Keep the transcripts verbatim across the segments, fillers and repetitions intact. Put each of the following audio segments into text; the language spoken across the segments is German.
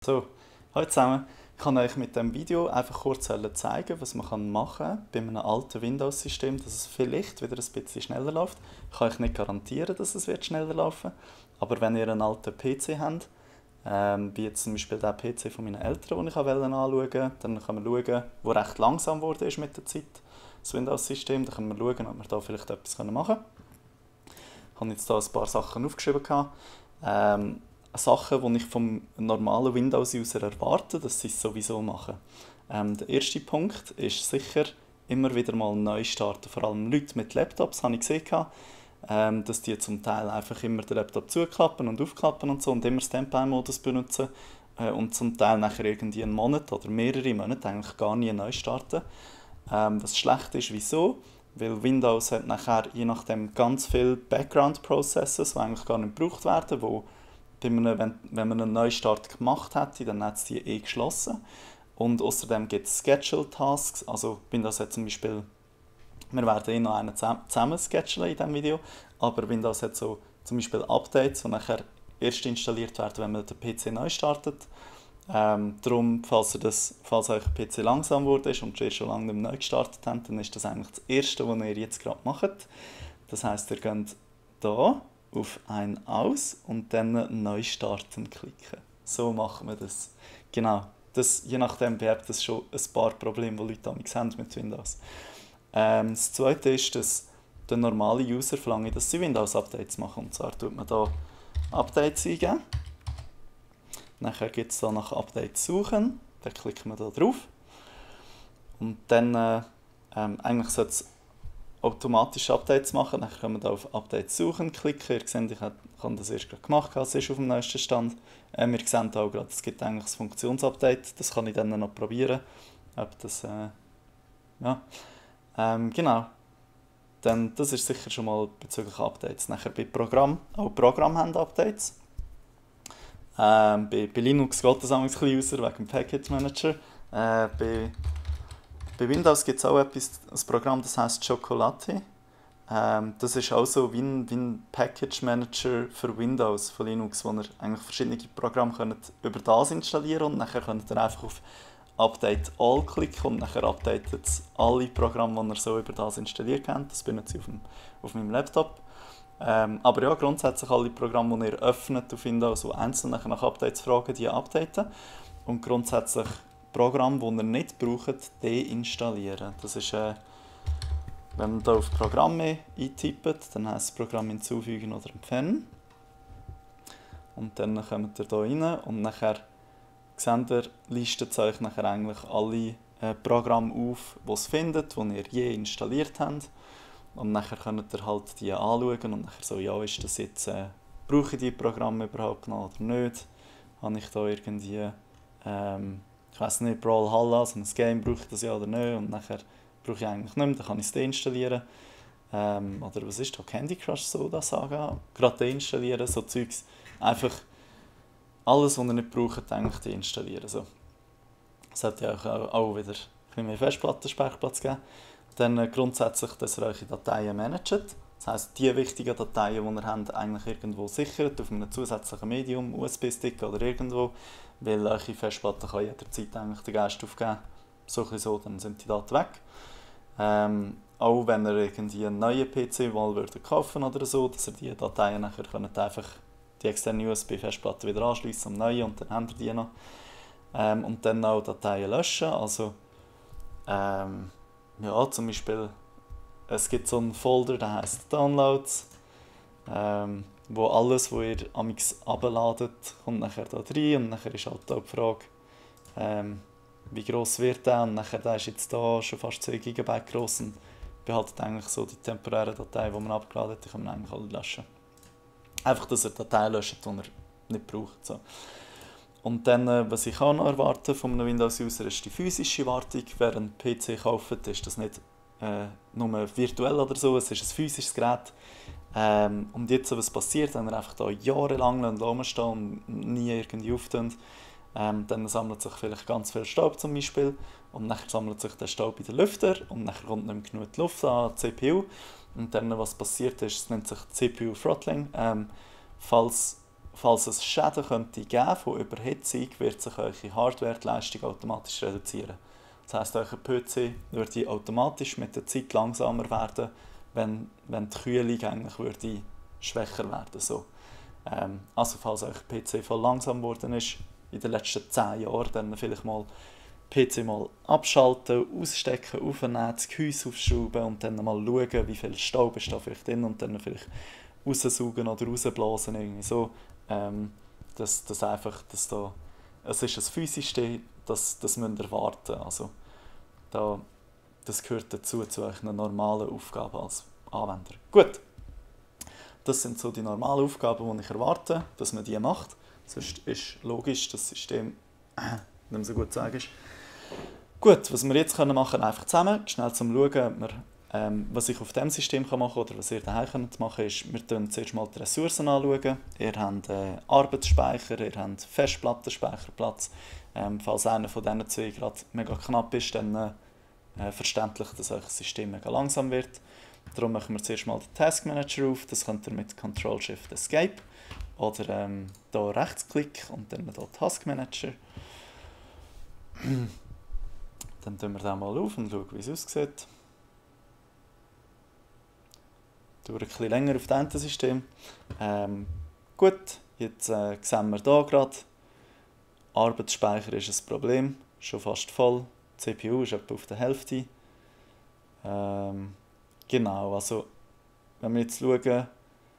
So, hallo zusammen. Ich kann euch mit dem Video einfach kurz zeigen, was man machen kann bei einem alten Windows-System, dass es vielleicht wieder ein bisschen schneller läuft. Ich kann euch nicht garantieren, dass es wird schneller laufen wird, aber wenn ihr einen alten P C habt, ähm, wie jetzt zum Beispiel der P C von meinen Eltern, den ich anschauen wollte, dann kann man schauen, wo recht langsam wurde ist mit der Zeit, das Windows-System. Dann können wir schauen, ob wir da vielleicht etwas machen können. Ich habe jetzt hier ein paar Sachen aufgeschrieben. Ähm, Sachen, die ich vom normalen Windows-User erwarte, dass sie es sowieso machen. Ähm, der erste Punkt ist sicher immer wieder mal neu starten. Vor allem Leute mit Laptops habe ich gesehen, ähm, dass die zum Teil einfach immer den Laptop zuklappen und aufklappen und so und immer Standby-Modus benutzen äh, und zum Teil nachher irgendwie einen Monat oder mehrere Monate eigentlich gar nie neu starten. Ähm, was schlecht ist, wieso? Weil Windows hat nachher je nachdem ganz viele Background-Processes, die eigentlich gar nicht gebraucht werden, wo bei einem, wenn, wenn man einen Neustart gemacht hätte, dann hat es die eh geschlossen. Und außerdem gibt es Schedule-Tasks, also Windows hat zum Beispiel, wir werden eh noch einen zusammen schedulen in diesem Video, aber Windows hat so zum Beispiel Updates, die nachher erst installiert werden, wenn man den P C neu startet. Ähm, darum, falls, ihr das, falls euer P C langsam wurde und ihr schon lange nicht mehr neu gestartet habt, dann ist das eigentlich das Erste, was ihr jetzt gerade macht. Das heisst, ihr geht hier auf ein Aus und dann Neu starten klicken. So machen wir das. Genau. Das, je nachdem beherbt das schon ein paar Probleme, die Leute damit haben mit Windows. Ähm, das Zweite ist, dass der normale User verlangt, dass sie Windows-Updates machen. Und zwar tut man hier Updates eingeben. Nachher gibt es da nach Updates suchen. Dann klickt man da drauf. Und dann äh, ähm, eigentlich sollte es automatisch Updates machen. Dann können wir da auf Updates suchen klicken. Ihr seht, ich habe das erst gerade gemacht, es ist auf dem neuesten Stand. Äh, wir sehen auch gerade, es gibt eigentlich ein Funktionsupdate. Das kann ich dann noch probieren. Ob das, äh, ja. Ähm, genau. Dann, das ist sicher schon mal bezüglich Updates. Nachher bei Programm, auch Programm haben Updates. Ähm, bei, bei Linux geht das ein bisschen raus, wegen dem Package Manager. Äh, bei, bei Windows gibt es auch etwas, ein Programm, das heißt Chocolate. Ähm, das ist auch so wie ein, wie ein Package Manager für Windows von Linux, wo ihr eigentlich verschiedene Programme könnt über das installieren und nachher könnt ihr einfach auf Update All klicken und nachher updatet es alle Programme, die ihr so über das installiert habt. Das benutze ich auf, dem, auf meinem Laptop. Ähm, aber ja, grundsätzlich alle Programme, die ihr öffnet auf Windows, die einzeln nach Updates fragen, die updaten. Und grundsätzlich Programme, die ihr nicht braucht, deinstallieren. Das ist, äh, wenn man hier auf Programme eintippt, dann heisst es Programm hinzufügen oder entfernen. Und dann kommt ihr hier rein und nachher seht ihr, listet es euch nachher eigentlich alle äh, Programme auf, die es findet, die ihr je installiert habt. Und nachher könnt ihr halt die anschauen und nachher so, ja, ist das jetzt, äh, brauche ich die Programme überhaupt noch oder nicht? Habe ich da irgendwie, ähm, ich weiss nicht, Brawlhalla, so ein Game, brauche ich das ja oder nicht? Und nachher brauche ich eigentlich nicht mehr, dann kann ich es deinstallieren. Ähm, oder was ist da, Candy Crush so, das Saga? Gerade deinstallieren, so Zeugs. Einfach alles, was ihr nicht braucht, eigentlich deinstallieren. So. Es sollte ja auch, auch wieder ein bisschen mehr Festplattenspeicherplatz geben. Dann äh, grundsätzlich, dass ihr eure Dateien managt. Das heisst, die wichtigen Dateien, die ihr habt, eigentlich irgendwo sichert, auf einem zusätzlichen Medium, U S B-Stick oder irgendwo, weil eure Festplatte kann jederzeit eigentlich den Geist aufgeben. So ein so, dann sind die Daten weg. Ähm, auch wenn ihr irgendwie einen neuen P C mal würdet kaufen oder so, dass ihr die Dateien nachher könnt einfach die externe U S B-Festplatte wieder anschließen am neuen und dann habt ihr die noch. Ähm, und dann auch Dateien löschen, also ähm, ja, zum Beispiel, es gibt so einen Folder, der heißt Downloads, ähm, wo alles, was ihr amix abladet, kommt nachher da rein und nachher ist halt auch die Frage, ähm, wie gross wird der und nachher der ist jetzt da schon fast zwei Gigabyte groß und behaltet eigentlich so die temporären Dateien, die man abgeladen hat, die kann man eigentlich alle löschen. Einfach, dass ihr Dateien löscht, die ihr nicht braucht. So. Und dann, äh, was ich auch noch erwarte von einem Windows-User, ist die physische Wartung. Wer einen P C kauft, ist das nicht äh, nur virtuell oder so, es ist ein physisches Gerät. Ähm, und jetzt, was passiert, wenn ihr einfach da jahrelang rumstehen und nie irgendwie auftut, ähm, dann sammelt sich vielleicht ganz viel Staub zum Beispiel und dann sammelt sich der Staub in den Lüfter und dann kommt nicht mehr genug Luft an die C P U. Und dann, was passiert ist, es nennt sich C P U Throttling. Ähm, falls falls es Schäden könnte geben von Überhitzung, wird sich eure Hardware-Leistung automatisch reduzieren. Das heisst, euer P C würde automatisch mit der Zeit langsamer werden, wenn, wenn die Kühlung eigentlich würde schwächer werden. So. Ähm, also falls euer P C voll langsam geworden ist in den letzten zehn Jahren, dann vielleicht mal P C mal abschalten, ausstecken, aufnehmen, das Gehäuse aufschrauben und dann mal schauen, wie viel Staub ist da vielleicht drin und dann vielleicht raussaugen oder rausblasen, irgendwie so. Ähm, dass, dass einfach, dass da, es ist ein physisches, das, das müsst ihr warten. Also, da, das gehört dazu, zu einer normalen Aufgabe als Anwender. Gut, das sind so die normalen Aufgaben, die ich erwarte, dass man die macht. Sonst ist logisch, dass das System nicht mehr so gut zu sagen ist. Gut, was wir jetzt machen können, einfach zusammen, schnell zum Schauen, ob wir, ähm, was ich auf diesem System machen kann oder was ihr daheim könnt machen könnt, ist, wir schauen zuerst mal die Ressourcen anschauen. Ihr habt äh, Arbeitsspeicher, ihr habt Festplattenspeicherplatz. Ähm, falls einer von diesen zwei gerade mega knapp ist, dann äh, verständlich, dass euer System mega langsam wird. Darum machen wir zuerst mal den Task Manager auf. Das könnt ihr mit Control Shift Escape oder ähm, hier Rechtsklick und dann hier Task Manager. Dann tun wir den mal auf und schauen, wie es aussieht. Dauert ein bisschen länger auf dem System. Ähm, gut, jetzt äh, sehen wir hier gerade, Arbeitsspeicher ist ein Problem, schon fast voll. Die C P U ist etwa auf der Hälfte. Ähm, genau, also wenn wir jetzt schauen,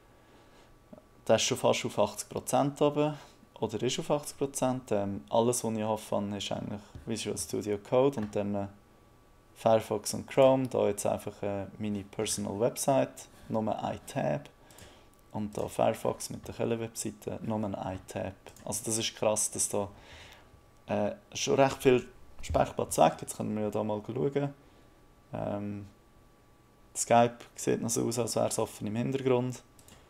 der ist schon fast auf achtzig Prozent oben. Oder ist auf achtzig Prozent. Ähm, alles, was ich habe, ist eigentlich Visual Studio Code und dann äh, Firefox und Chrome. Da jetzt einfach äh, meine Personal Website, nur ein Tab. Und da Firefox mit der Quelle-Webseite, nur ein iTab. Also das ist krass, dass da äh, schon recht viel Speicherplatz weg. Jetzt können wir ja da mal schauen. Ähm, Skype sieht noch so aus, als wäre es offen im Hintergrund.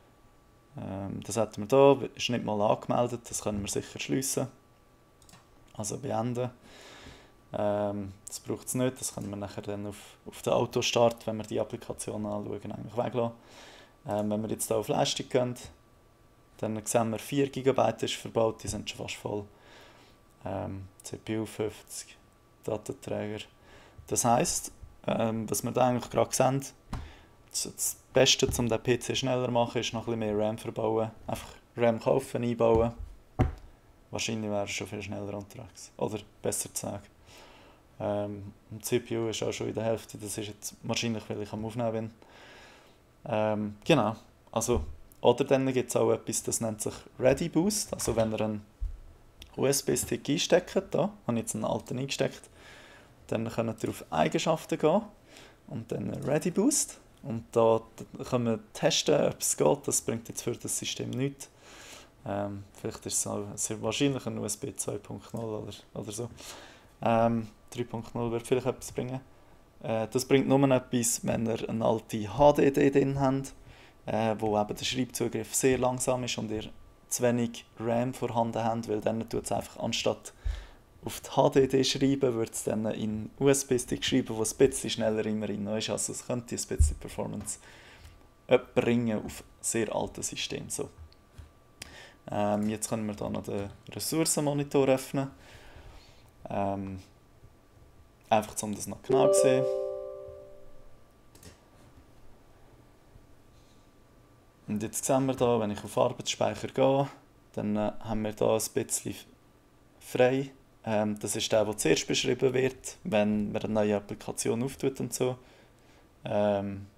Ähm, das hätten wir da, ist nicht mal angemeldet, das können wir sicher schliessen. Also beenden. Ähm, das braucht es nicht, das können wir nachher dann auf, auf den Autostart, wenn wir die Applikation anschauen, eigentlich weglassen. Ähm, wenn wir jetzt hier auf Leistung gehen, dann sehen wir vier Gigabyte ist verbaut, die sind schon fast voll. Ähm, C P U fünfzig, Datenträger. Das heisst, ähm, was wir da eigentlich gerade sehen, das Beste, um den P C schneller zu machen, ist noch ein bisschen mehr RAM verbauen. Einfach RAM kaufen, einbauen. Wahrscheinlich wäre es schon viel schneller unterwegs. Oder besser zu sagen. Ähm, die C P U ist auch schon in der Hälfte. Das ist jetzt wahrscheinlich, weil ich am Aufnehmen bin. Ähm, genau. Also, oder dann gibt es auch etwas, das nennt sich Ready Boost. Also wenn ihr einen U S B-Stick einsteckt, da habe ich jetzt einen alten eingesteckt, dann könnt ihr auf Eigenschaften gehen und dann Ready Boost. Und da können wir testen, ob es geht. Das bringt jetzt für das System nichts. Ähm, vielleicht ist es auch sehr wahrscheinlich ein U S B zwei Punkt null oder, oder so. Ähm, drei Punkt null wird vielleicht etwas bringen. Äh, das bringt nur etwas, wenn ihr eine alte H D D drin habt, äh, wo eben der Schreibzugriff sehr langsam ist und ihr zu wenig RAM vorhanden habt, weil dann tut es einfach anstatt auf die H D D schreiben, würde es dann in U S B-Stick schreiben, wo es ein bisschen schneller immer rein ist. Also es könnte ein bisschen Performance bringen auf sehr alten Systemen. So. Ähm, jetzt können wir hier noch den Ressourcenmonitor öffnen. Ähm, einfach um das noch genau zu sehen. Und jetzt sehen wir hier, wenn ich auf Arbeitsspeicher gehe, dann äh, haben wir hier ein bisschen frei. Ähm, das ist der, der zuerst beschrieben wird, wenn man eine neue Applikation auftut und so. Ähm,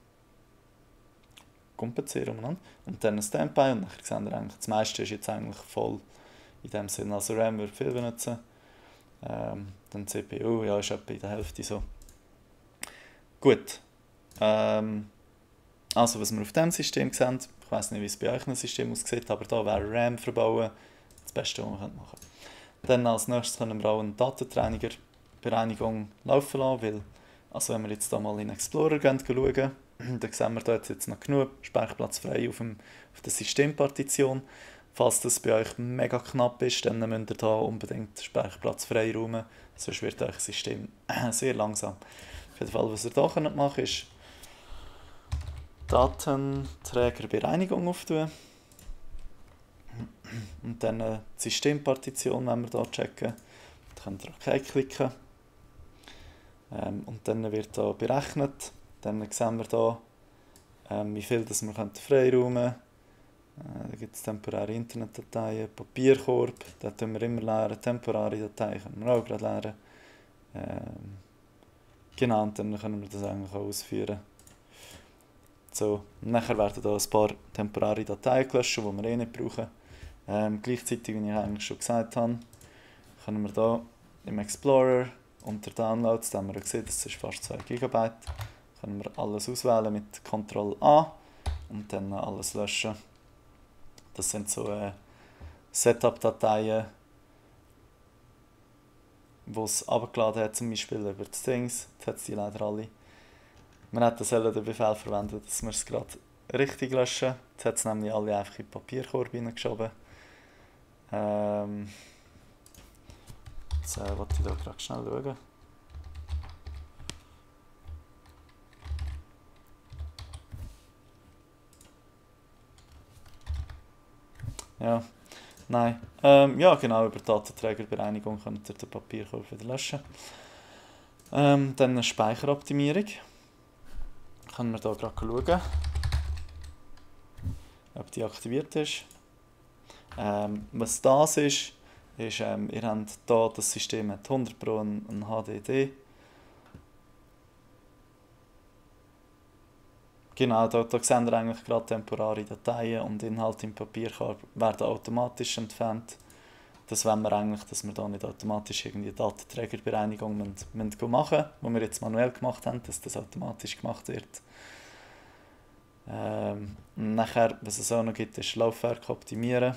kompensieren umeinander. Und dann ein Standby und nachher sehen wir eigentlich, das meiste ist jetzt eigentlich voll in dem Sinne. Also RAM wird viel benutzen. Ähm, dann C P U, ja, ist etwa in der Hälfte so. Gut. Ähm, also was wir auf diesem System sehen, ich weiss nicht, wie es bei euch ein System aussieht, aber da wäre RAM verbauen das Beste, was man machen kann. Dann als nächstes können wir auch eine Datenreinigung laufen lassen, weil, also wenn wir jetzt hier mal in Explorer gehen, schauen, dann sehen wir da jetzt noch genug Speicherplatz frei auf, dem, auf der Systempartition. Falls das bei euch mega knapp ist, dann müsst ihr hier unbedingt Speicherplatz freiräumen, sonst wird euer System sehr langsam. Auf jeden Fall, was ihr hier machen könnt, ist Datenträgerbereinigung auftun. Und dann äh, die Systempartition, wenn wir hier checken, dann könnt ihr OK klicken. Ähm, und dann wird hier berechnet. Dann sehen wir hier, ähm, wie viel das wir freiräumen können. Äh, da gibt es temporäre Internetdateien, Papierkorb, den können wir immer leeren. Temporare Dateien können wir auch gerade leeren. Ähm, genau, und dann können wir das eigentlich auch ausführen. So, und nachher werden da ein paar temporare Dateien gelöscht, die wir eh nicht brauchen. Ähm, gleichzeitig, wie ich eigentlich schon gesagt habe, können wir hier im Explorer unter Downloads, da haben wir gesehen, das ist fast zwei Gigabyte, können wir alles auswählen mit Ctrl A und dann alles löschen. Das sind so äh, Setup-Dateien, die es abgeladen hat, zum Beispiel über die Things. Jetzt hat es die leider alle. Man hätte den Befehl verwendet, dass wir es gerade richtig löschen. Jetzt hat es nämlich alle einfach in den Papierkorb hineingeschoben. Ähm, jetzt äh, wollte ich hier gerade schnell schauen. Ja, nein. Ähm, ja, genau, über Datenträgerbereinigung könnt ihr den Papierkorb wieder löschen. Ähm, dann eine Speicheroptimierung. Können wir hier gerade schauen, ob die aktiviert ist. Ähm, was das ist, ist, ähm, ihr habt hier, das System hat hundert Prozent ein H D D. Genau, da, da sehen wir eigentlich gerade temporare Dateien und Inhalte im Papierkorb werden automatisch entfernt. Das wollen wir eigentlich, dass wir da nicht automatisch irgendwie Datenträgerbereinigung müssen, müssen machen, die wir jetzt manuell gemacht haben, dass das automatisch gemacht wird. Ähm, nachher, was es auch noch gibt, ist Laufwerk optimieren.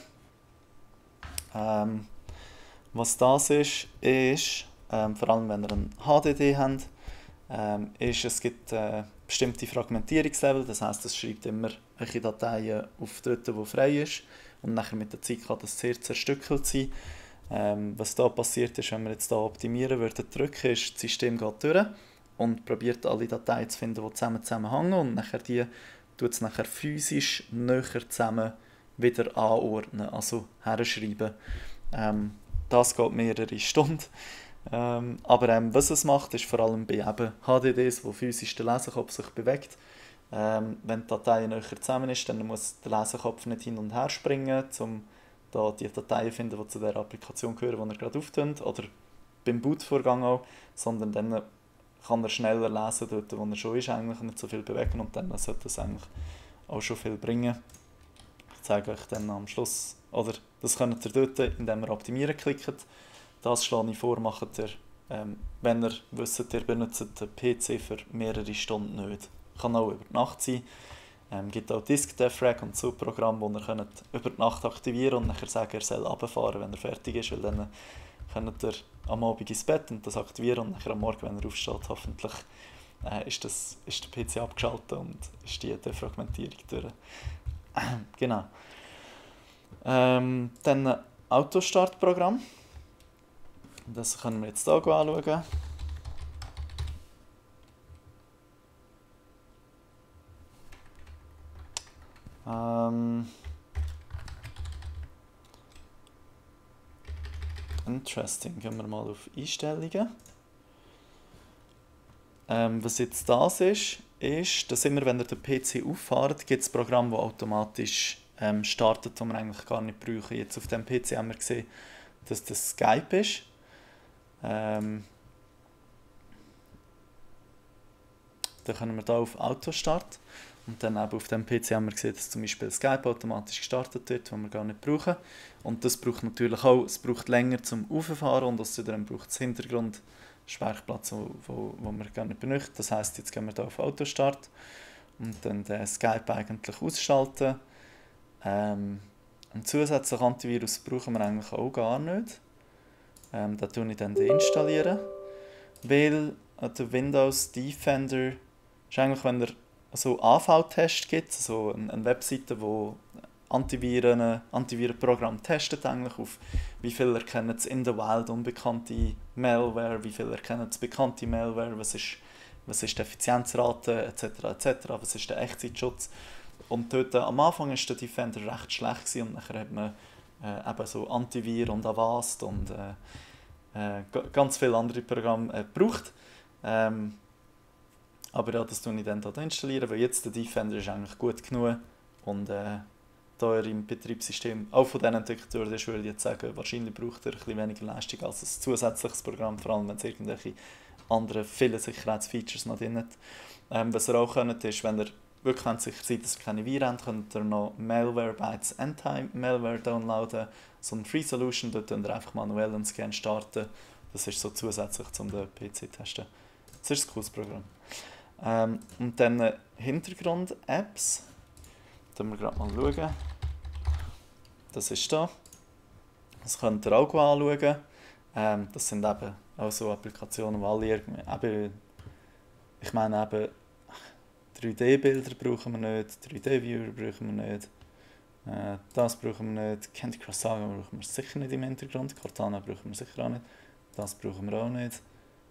Ähm, was das ist, ist, ähm, vor allem wenn ihr einen H D D habt, ähm, ist, es gibt äh, bestimmte Fragmentierungslevel, das heisst, es schreibt immer welche Dateien auf dort, wo frei ist und nachher mit der Zeit kann das sehr zerstückelt sein. Ähm, was da passiert ist, wenn wir jetzt hier optimieren würden, drücken, ist, das System geht durch und probiert alle Dateien zu finden, die zusammen zusammenhängen und nachher die tut es nachher physisch näher zusammen wieder anordnen, also herschreiben. Ähm, das geht mehrere Stunden. Ähm, aber ähm, was es macht, ist vor allem bei eben H D Ds, wo physisch der Lesekopf sich bewegt. Ähm, wenn die Datei näher zusammen ist, dann muss der Lesekopf nicht hin und her springen, um da die Dateien zu finden, die zu der Applikation gehören, die er gerade auftut, oder beim Bootvorgang auch, sondern dann kann er schneller lesen, dort wo er schon ist, eigentlich nicht so viel bewegen und dann sollte das eigentlich auch schon viel bringen. Ich zeige euch dann am Schluss, oder das könnt ihr dort, indem ihr optimieren klickt. Das schlage ich vor, macht ihr, ähm, wenn ihr wisst, ihr benutzt den P C für mehrere Stunden nicht. Kann auch über die Nacht sein. Es ähm, gibt auch Disk-Defrag und so Programme, die ihr könnt über die Nacht aktivieren und nachher sagen, er soll runterfahren, wenn er fertig ist, weil dann könnt ihr am Abend ins Bett und das aktivieren und nachher am Morgen, wenn er aufsteht, hoffentlich äh, ist, das, ist der P C abgeschaltet und ist die Defragmentierung durch. Genau. Ähm, dann ein Autostartprogramm. Das können wir jetzt hier anschauen. Ähm, interesting. Gehen wir mal auf Einstellungen. Ähm, was jetzt das ist, ist, dass immer, wenn ihr den P C auffahrt, gibt es Programme, das automatisch ähm, startet, die wir eigentlich gar nicht brauchen. Jetzt auf dem P C haben wir gesehen, dass das Skype ist. Ähm, dann können wir hier auf Autostart und dann eben auf dem P C haben wir gesehen, dass zum Beispiel Skype automatisch gestartet wird, was wir gar nicht brauchen. Und das braucht natürlich auch, es braucht länger zum Auffahren und außerdem braucht es Hintergrund Speicherplatz, wo, wo, wo wir gar nicht benötigen. Das heisst, jetzt gehen wir hier auf Autostart und dann den Skype eigentlich ausschalten. Ähm, einen zusätzlichen Antivirus brauchen wir eigentlich auch gar nicht. Ähm, da tue ich dann deinstallieren, weil äh, der Windows Defender ist eigentlich, wenn er so A V-Test gibt, so eine, eine Webseite, wo Antiviren, Antivirenprogramm testet eigentlich auf, wie viel erkennen es in der Wild unbekannte Malware, wie viel erkennen es bekannte Malware, was ist, was ist die Effizienzrate et cetera et cetera, was ist der Echtzeitschutz. Und dort, äh, am Anfang war der Defender recht schlecht gewesen, und nachher hat man äh, eben so Antivir und Avast und äh, äh, ganz viele andere Programme äh, braucht. Ähm, aber ja, das tue ich dann hier installieren, weil jetzt der Defender ist eigentlich gut genug und äh, da er im Betriebssystem auch von diesen Entwicklern ist, würde ich jetzt sagen, wahrscheinlich braucht er ein bisschen weniger Leistung als ein zusätzliches Programm, vor allem wenn es irgendwelche anderen, viele Sicherheitsfeatures noch drin hat. Ähm, was ihr auch könnt, ist, wenn ihr wirklich sicher seid, dass ihr keine Viren habt, könnt ihr noch Malwarebytes Anti-Malware downloaden, so eine Free Solution, dort könnt ihr einfach manuell einen Scan starten. Das ist so zusätzlich zum den P C zu testen. Das ist ein cooles Programm. Ähm, und dann äh, Hintergrund-Apps. Da wir gerade mal schauen. Das ist da. Das könnt ihr auch anschauen. Ähm, das sind eben auch so Applikationen, die alle irgendwie, eben, ich meine eben, drei D-Bilder brauchen wir nicht, drei D-Viewer brauchen wir nicht, äh, das brauchen wir nicht, Candy Crush Saga brauchen wir sicher nicht im Hintergrund, Cortana brauchen wir sicher auch nicht, das brauchen wir auch nicht.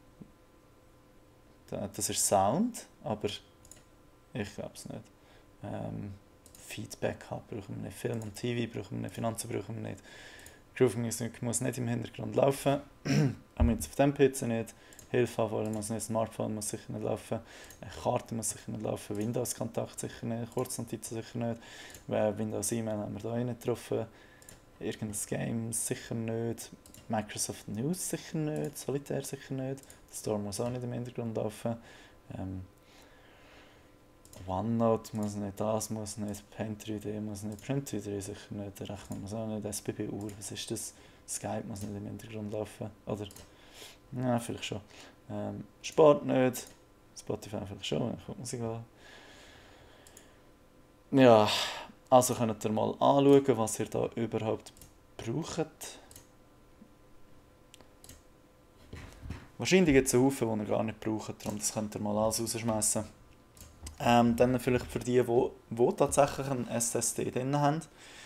Das ist Sound, aber ich glaube es nicht. Ähm, Feedback haben brauchen wir nicht, Film und T V brauchen wir nicht, Finanzen brauchen wir nicht. Groove Music muss nicht im Hintergrund laufen, auch jetzt auf dem P C nicht. Hilfe anfordern muss nicht, Smartphone muss sicher nicht laufen, eine Karte muss sicher nicht laufen, Windows-Kontakt sicher nicht, Kurznotizen sicher nicht, Windows-E-Mail haben wir da nicht getroffen, irgendein Game sicher nicht, Microsoft News sicher nicht, Solitaire sicher nicht, Store muss auch nicht im Hintergrund laufen, ähm, OneNote muss nicht, das muss nicht, Paint drei D muss nicht, Print drei D sicher nicht, der Rechner muss auch nicht, S B B-Uhr, was ist das? Skype muss nicht im Hintergrund laufen, oder? Ja, vielleicht schon. Ähm, Sport nicht, Spotify vielleicht schon, ich gucke Musik an. Ja, also könnt ihr mal anschauen, was ihr da überhaupt braucht. Wahrscheinlich gibt es einen Haufen, die ihr gar nicht braucht, darum das könnt ihr mal alles rausschmeißen. Ähm, dann vielleicht für die, die, die tatsächlich einen S S D drin haben.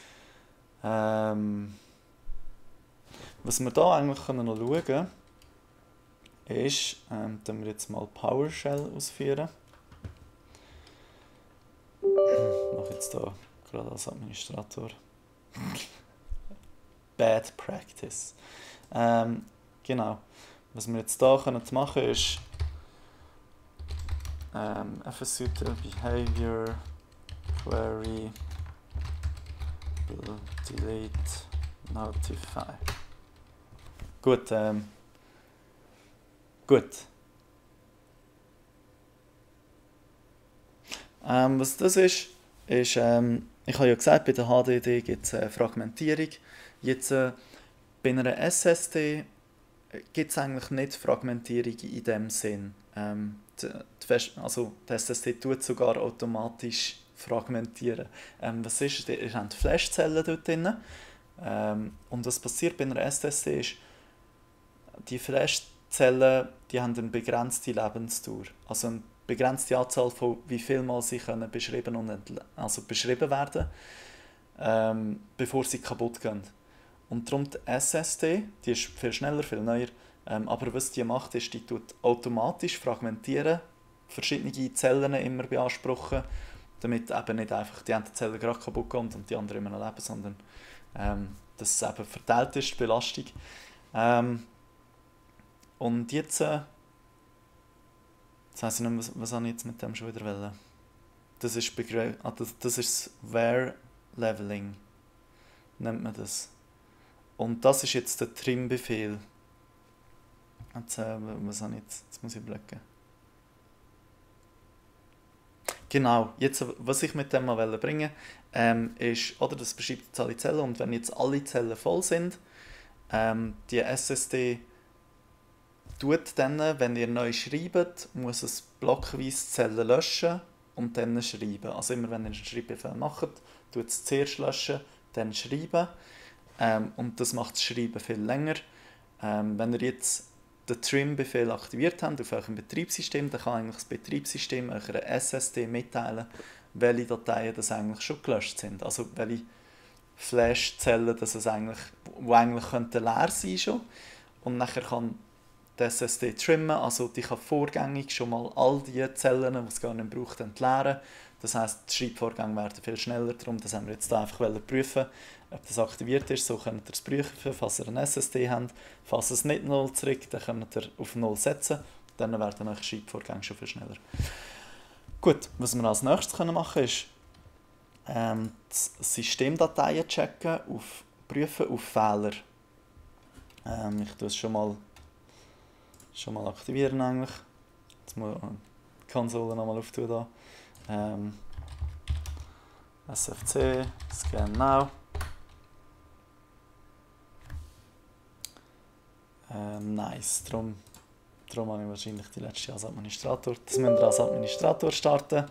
Ähm, was wir da eigentlich noch schauen können, ist, ähm, dass wir jetzt mal PowerShell ausführen. Ich mache jetzt hier gerade als Administrator. Bad Practice. Ähm, genau. Was wir jetzt hier können machen können, ist ähm, fsutil behavior query delete notify. Gut, ähm, gut. Ähm, was das ist, ist, ähm, ich habe ja gesagt, bei der H D D gibt es eine Fragmentierung. Jetzt äh, bei einer S S D gibt es eigentlich nicht Fragmentierung in dem Sinn. Ähm, die, die Fest also die S S D tut sogar automatisch fragmentieren. Ähm, was ist? Ihr habt Flashzellen dort drin. Ähm, und was passiert bei einer S S D ist, die Flashzellen, die haben eine begrenzte Lebensdauer. Also eine begrenzte Anzahl von wie viel Mal sie können beschrieben und also beschrieben werden, ähm, bevor sie kaputt gehen. Und darum die S S D, die ist viel schneller, viel neuer, ähm, aber was die macht, ist, die tut automatisch fragmentieren, verschiedene Zellen immer beanspruchen, damit eben nicht einfach die eine Zelle gerade kaputt kommt und die andere immer noch leben, sondern ähm, dass es eben verteilt ist, die Belastung. Ähm, und jetzt, äh, jetzt weiss ich nicht, was, was habe ich jetzt mit dem schon wieder wollen? Das ist, ah, das, das ist das Wear Leveling, nennt man das. Und das ist jetzt der Trim-Befehl. Jetzt, äh, was habe ich jetzt? Jetzt muss ich überlegen. Genau, jetzt, was ich mit dem mal bringen ähm, ist, oder das beschreibt jetzt alle Zellen, und wenn jetzt alle Zellen voll sind, ähm, die S S D tut dann, wenn ihr neu schreibt, muss es blockweise Zellen löschen und dann schreiben. Also immer wenn ihr einen Schreibbefehl macht, tut es zuerst löschen, dann schreiben. Ähm, und das macht das Schreiben viel länger. Ähm, wenn ihr jetzt den Trim-Befehl aktiviert habt auf eurem Betriebssystem, dann kann eigentlich das Betriebssystem eurer S S D mitteilen, welche Dateien das eigentlich schon gelöscht sind. Also welche Flash-Zellen das es eigentlich, die eigentlich könnten leer sein schon. Und nachher kann die S S D trimmen, also die kann vorgängig schon mal all die Zellen, die es gar nicht braucht, entleeren. Das heisst, die Schreibvorgänge werden viel schneller. Darum das haben wir jetzt hier einfach prüfen, ob das aktiviert ist. So könnt ihr es prüfen, falls ihr ein S S D habt. Falls es nicht null zurück, dann könnt ihr auf null setzen. Dann werden eure Schreibvorgänge schon viel schneller. Gut, was wir als nächstes machen können, ist ähm, die Systemdateien checken, auf, prüfen auf Fehler. Ähm, ich tue es schon mal, schon mal aktivieren eigentlich. Jetzt muss ich die Konsole nochmal auftun da. Ähm, S F C, Scan Now. Ähm, nice, darum, darum habe ich wahrscheinlich die letzte als Administrator. Das müssen wir als Administrator starten.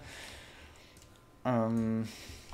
Ähm,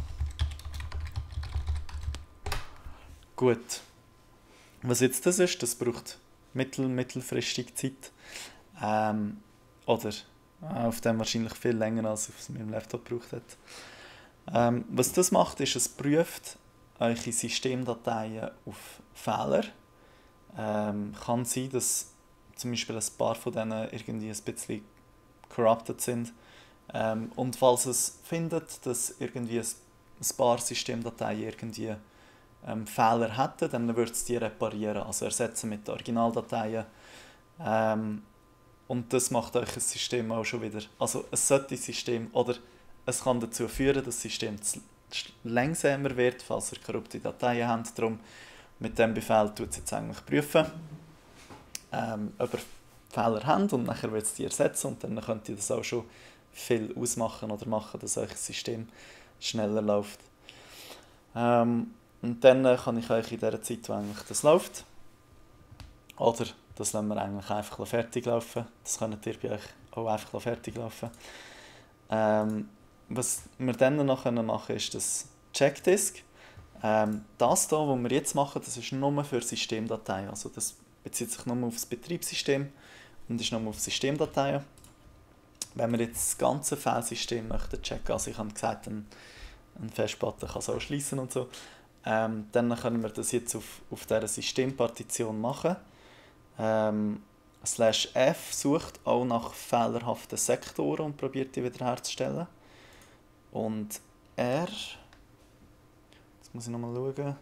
gut. Was jetzt das ist, das braucht mittel, mittelfristig Zeit. Ähm, oder auf dem wahrscheinlich viel länger, als es auf meinem Laptop gebraucht hat. Ähm, was das macht, ist, es prüft eure Systemdateien auf Fehler. Ähm, kann sein, dass zum Beispiel ein paar von denen irgendwie ein bisschen corrupted sind. Ähm, und falls es findet, dass irgendwie ein, ein paar Systemdateien irgendwie ähm, Fehler hätten, dann wird es die reparieren, also ersetzen mit den Originaldateien. Ähm, und das macht euch das System auch schon wieder. Also es sollte das System, oder es kann dazu führen, dass das System langsamer wird, falls ihr korrupte Dateien habt. Darum mit diesem Befehl tut es jetzt eigentlich prüfen, ähm, ob ihr Fehler habt, und nachher wird es die ersetzen und dann könnt ihr das auch schon viel ausmachen oder machen, dass euch das System schneller läuft. Ähm, und dann kann ich euch in der Zeit, wo eigentlich das läuft, oder das lassen wir eigentlich einfach fertig laufen. Das könnt ihr bei euch auch einfach fertig laufen. Ähm, was wir dann noch machen können, ist das Checkdisk. Ähm, das hier, was wir jetzt machen, das ist nur für Systemdateien. Also das bezieht sich nur auf das Betriebssystem und ist nur auf Systemdateien. Wenn wir jetzt das ganze Filesystem möchten checken, also ich habe gesagt, eine, eine Festplatte kann es auch schließen und so, ähm, dann können wir das jetzt auf, auf dieser Systempartition machen. Ähm, slash F sucht auch nach fehlerhaften Sektoren und probiert die wiederherzustellen. Und R, jetzt muss ich nochmal schauen.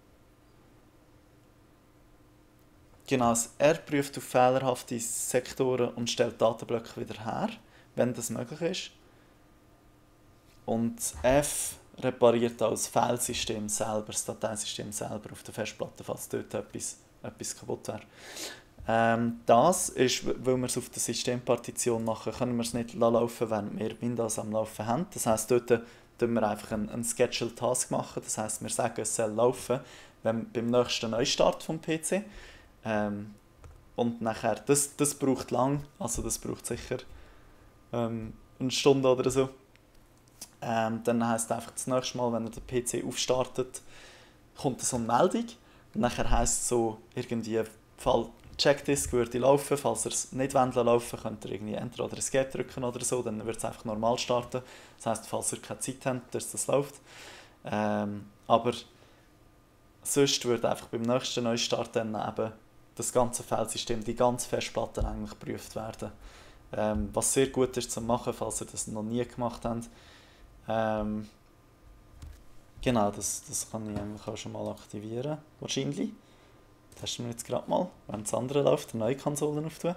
Genau, das R prüft auf fehlerhafte Sektoren und stellt Datenblöcke wieder her, wenn das möglich ist. Und F repariert auch das Filesystem selber, das Dateisystem selber auf der Festplatte, falls dort etwas, etwas kaputt wäre. Ähm, das ist, weil wir es auf der Systempartition machen, können wir es nicht laufen, während wir Windows am Laufen haben. Das heisst, dort machen wir einfach einen, einen Scheduled Task machen. Das heisst, wir sagen, es soll laufen, wenn, beim nächsten Neustart vom P C. Ähm, und nachher, das, das braucht lang, also das braucht sicher ähm, eine Stunde oder so. Ähm, dann heisst es einfach, das nächste Mal, wenn ihr den P C aufstartet, kommt so eine Meldung. Und nachher heisst es so, irgendwie, Fall Checkdisk würde laufen, falls ihr es nicht laufen wollt, könnt ihr irgendwie Enter oder Escape drücken oder so, dann wird es einfach normal starten. Das heisst, falls ihr keine Zeit habt, dass das läuft. Ähm, aber sonst würde einfach beim nächsten Neustart dann eben das ganze Filesystem, die ganze Festplatte eigentlich geprüft werden. Ähm, was sehr gut ist zu machen, falls ihr das noch nie gemacht habt. Ähm, genau, das, das kann ich eigentlich auch schon mal aktivieren, wahrscheinlich. Testen wir jetzt gerade mal, wenn das andere läuft, eine neue Konsole auftun.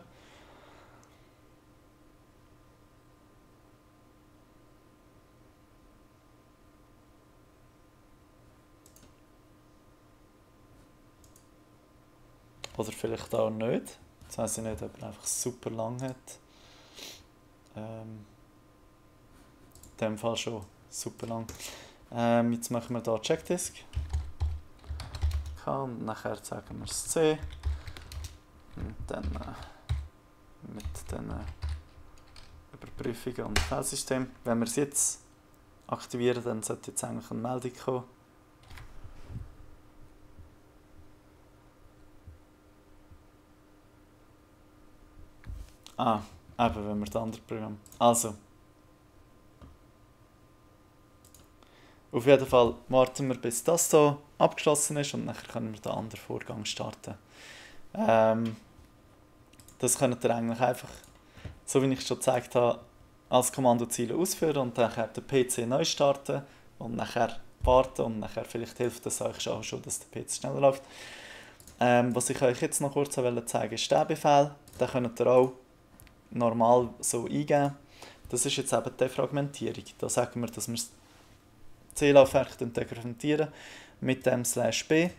Oder vielleicht auch nicht. Das weiss ich nicht, ob er einfach super lang hat. Ähm, in dem Fall schon super lang. Ähm, jetzt machen wir hier Checkdisk. Und nachher sagen wir das C. Und dann äh, mit den äh, Überprüfungen und Filesystem. Wenn wir es jetzt aktivieren, dann sollte jetzt eigentlich eine Meldung kommen. Ah, eben, wenn wir das andere Programm. Also. Auf jeden Fall warten wir, bis das hier abgeschlossen ist und dann können wir den anderen Vorgang starten. Ähm, das könnt ihr eigentlich einfach, so wie ich schon gezeigt habe, als Kommandoziel ausführen und nachher den P C neu starten und nachher warten und nachher vielleicht hilft es euch auch schon, dass der P C schneller läuft. Ähm, was ich euch jetzt noch kurz zeigen wollte, ist der Befehl. Den könnt ihr auch normal so eingeben. Das ist jetzt eben die Defragmentierung. Da sagen wir, dass wir das C-Laufwerk defragmentieren mit dem slash b.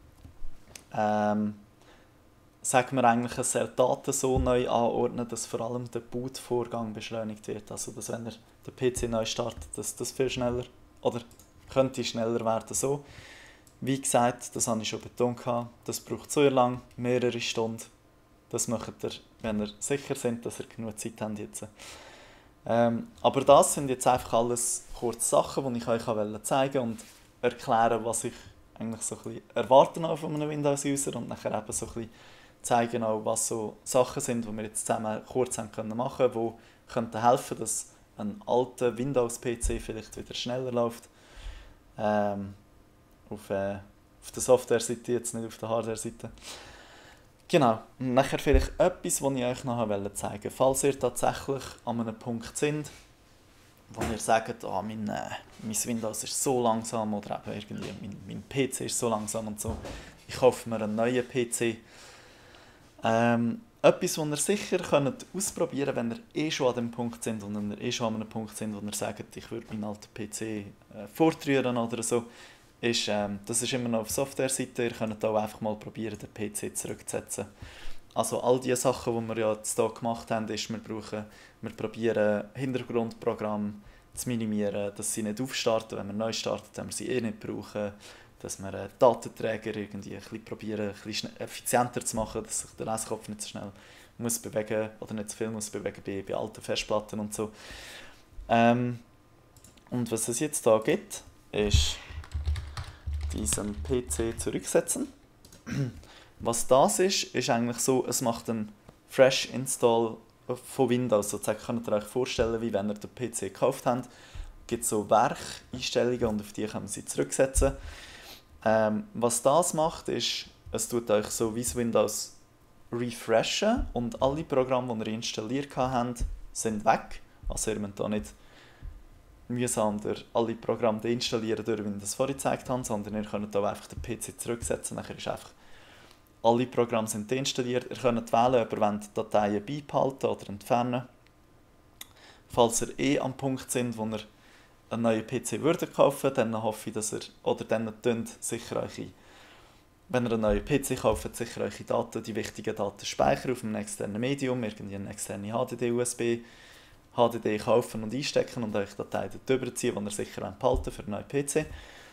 Ähm, sagen wir eigentlich, es soll die Daten so neu anordnen, dass vor allem der Bootvorgang beschleunigt wird. Also, dass wenn er den P C neu startet, dass das viel schneller oder könnte schneller werden. So. Wie gesagt, das habe ich schon betont, das braucht so lang, mehrere Stunden. Das macht ihr, wenn ihr sicher seid, dass ihr genug Zeit habt jetzt. Ähm, aber das sind jetzt einfach alles kurze Sachen, die ich euch zeigen wollte und erklären, was ich eigentlich so ein bisschen erwarte von einem Windows-User und nachher eben so ein bisschen zeigen, auch, was so Sachen sind, die wir jetzt zusammen kurz haben können machen können, die könnten helfen, dass ein alter Windows-P C vielleicht wieder schneller läuft. Ähm, auf, äh, auf der Software-Seite, jetzt nicht auf der Hardware-Seite. Genau, und nachher vielleicht etwas, was ich euch noch zeigen wollte. Falls ihr tatsächlich an einem Punkt sind, wo ihr sagt, oh, mein, äh, mein Windows ist so langsam oder eben irgendwie mein, mein P C ist so langsam und so, ich kaufe mir einen neuen P C. Ähm, etwas, was ihr sicher könnt ausprobieren könnt, wenn ihr eh schon an dem Punkt sind und wenn ihr eh schon an einem Punkt sind, wo ihr sagt, ich würde meinen alten P C äh, fortrühren oder so, ist, ähm, das ist immer noch auf Software-Seite, ihr könnt auch einfach mal probieren, den P C zurückzusetzen. Also all die Sachen, die wir ja jetzt hier gemacht haben, ist, wir, brauchen, wir probieren Hintergrundprogramme zu minimieren, dass sie nicht aufstarten, wenn wir neu starten, wenn wir sie eh nicht brauchen, dass wir äh, Datenträger irgendwie ein bisschen probieren, ein bisschen effizienter zu machen, dass sich der Lesekopf nicht so schnell muss bewegen oder nicht so viel muss bewegen bei, bei alten Festplatten und so. Ähm, und was es jetzt da gibt, ist diesen P C zurücksetzen. Was das ist, ist eigentlich so, es macht einen Fresh Install von Windows. Sozusagen könnt ihr euch vorstellen, wie wenn ihr den P C gekauft habt. Es gibt so Werkeinstellungen und auf die kann man sie zurücksetzen. Ähm, was das macht, ist, es tut euch so wie das Windows refreshen und alle Programme, die ihr installiert habt, sind weg. Also ihr müsst da nicht mühsam alle Programme deinstallieren, durch, wie ich das vorhin gezeigt habe, sondern ihr könnt auch einfach den P C zurücksetzen. Nachher ist einfach, alle Programme sind deinstalliert. Ihr könnt wählen, ob ihr die Dateien beibehalten oder entfernen. Falls ihr eh am Punkt sind, wo ihr einen neuen P C würdet kaufen, dann hoffe ich, dass ihr, oder dann tönt sicher eure, wenn ihr einen neuen P C kauft, sicher eure Daten, die wichtigen Daten speichern auf einem externen Medium, irgendwie eine externe H D D, U S B, H D D kaufen und einstecken und euch Dateien dort überziehen, die ihr sicher behalten für einen neuen P C.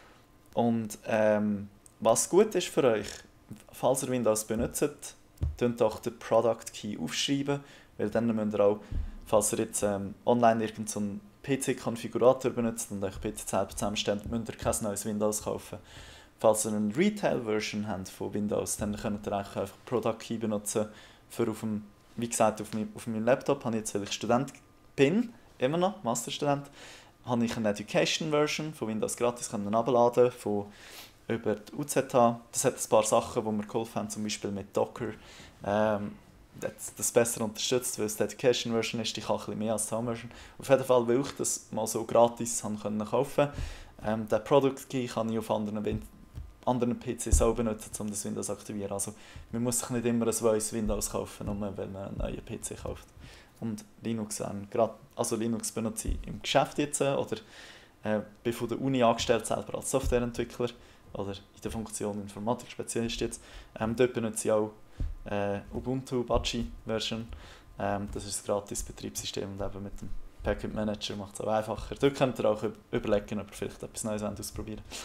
Und ähm, was gut ist für euch, falls ihr Windows benutzt, könnt auch den Product Key aufschreiben, weil dann müsst ihr auch, falls ihr jetzt ähm, online irgendeinen P C-Konfigurator benutzt und euch P C selber zusammenstellt, müsst ihr kein neues Windows kaufen. Falls ihr eine Retail-Version habt von Windows, dann könnt ihr einfach Product Key benutzen, für auf dem, wie gesagt, auf, mein, auf meinem Laptop habe ich jetzt, weil ich Student bin, immer noch, Masterstudent, habe ich eine Education-Version von Windows gratis herunterladen, von über die U Z H. Das hat ein paar Sachen, die mir geholfen haben, zum Beispiel mit Docker. Ähm, das, das besser unterstützt, weil es die Education-Version ist, die kann ein bisschen mehr als die Home-Version. Auf jeden Fall, weil ich das mal so gratis haben können kaufen. Ähm, den Product Key kann ich auf anderen, anderen P Cs auch benutzen, um das Windows zu aktivieren. Also man muss sich nicht immer ein neues Windows kaufen, nur weil man einen neuen P C kauft. Und Linux, ähm, grad, also Linux benutze ich im Geschäft jetzt oder äh, bin von der Uni angestellt, selber als Softwareentwickler oder in der Funktion Informatik-Spezialist jetzt. Ähm, dort benutze ich auch äh, Ubuntu Apache-Version. Ähm, das ist ein gratis Betriebssystem und eben mit dem Packet Manager macht es auch einfacher. Dort könnt ihr auch überlegen, ob ihr vielleicht etwas Neues ausprobieren wollt.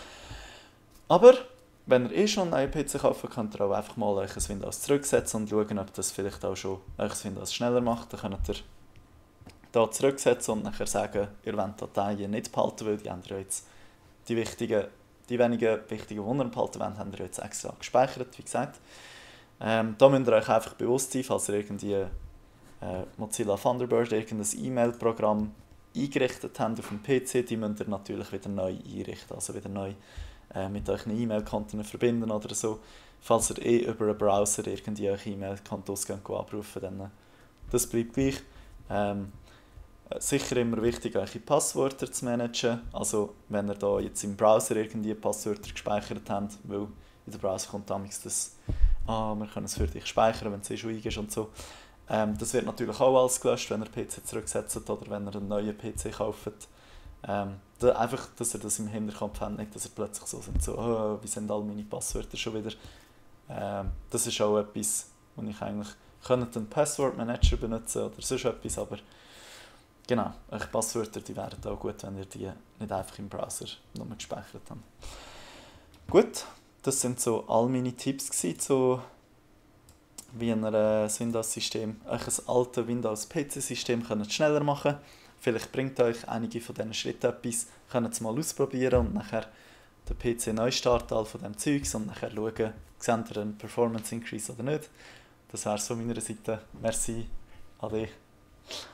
Aber wenn ihr eh schon einen neuen P C kauft, könnt ihr auch einfach mal euch ein Windows zurücksetzen und schauen, ob das vielleicht auch schon euch Windows schneller macht. Dann könnt ihr hier zurücksetzen und nachher sagen, ihr wollt Dateien nicht behalten, weil die haben ja jetzt die wichtigen, die wenigen wichtigen, die ihr behalten wollt, haben ihr jetzt extra gespeichert, wie gesagt. Ähm, da müsst ihr euch einfach bewusst sein, falls ihr irgendwie äh, Mozilla Thunderbird, irgendein E-Mail-Programm eingerichtet habt auf dem P C, die müsst ihr natürlich wieder neu einrichten, also wieder neu äh, mit euren E-Mail-Konten verbinden oder so. Falls ihr eh über einen Browser irgendwie eure E-Mail-Kontos abrufen, dann äh, das bleibt gleich. Ähm, Sicher immer wichtig, eure Passwörter zu managen. Also wenn ihr da jetzt im Browser irgendwie Passwörter gespeichert habt, weil in der Browser kommt damals das, ah, wir können es für dich speichern, wenn du es schon eingibst und so. Ähm, das wird natürlich auch alles gelöscht, wenn ihr den P C zurücksetzt oder wenn ihr einen neuen P C kauft. Ähm, da, einfach, dass ihr das im Hinterkopf habt, nicht, dass ihr plötzlich so sind, so, oh, wie sind all meine Passwörter schon wieder. Ähm, das ist auch etwas, wo ich eigentlich könnte einen Password-Manager benutzen oder sonst etwas, aber genau, eure Passwörter, die wären auch gut, wenn ihr die nicht einfach im Browser nur gespeichert habt. Gut, das sind so all meine Tipps gewesen, so wie ihr das Windows-System, euch ein altes Windows-P C-System schneller machen könnt. Vielleicht bringt euch einige von diesen Schritten etwas, könnt es mal ausprobieren und nachher den P C neu starten, all von dem Zeugs und nachher schauen, seht ihr einen Performance-Increase oder nicht. Das wäre es von meiner Seite. Merci, Ade.